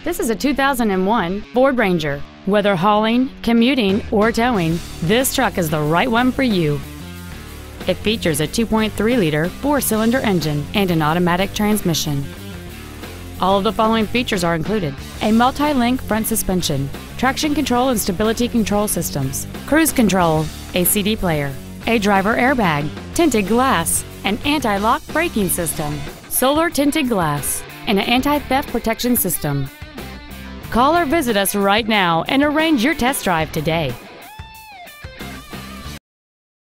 This is a 2001 Ford Ranger. Whether hauling, commuting, or towing, this truck is the right one for you. It features a 2.3-liter four-cylinder engine and an automatic transmission. All of the following features are included: a multi-link front suspension, traction control and stability control systems, cruise control, a CD player, a driver airbag, tinted glass, an anti-lock braking system, solar tinted glass, and an anti-theft protection system. Call or visit us right now and arrange your test drive today.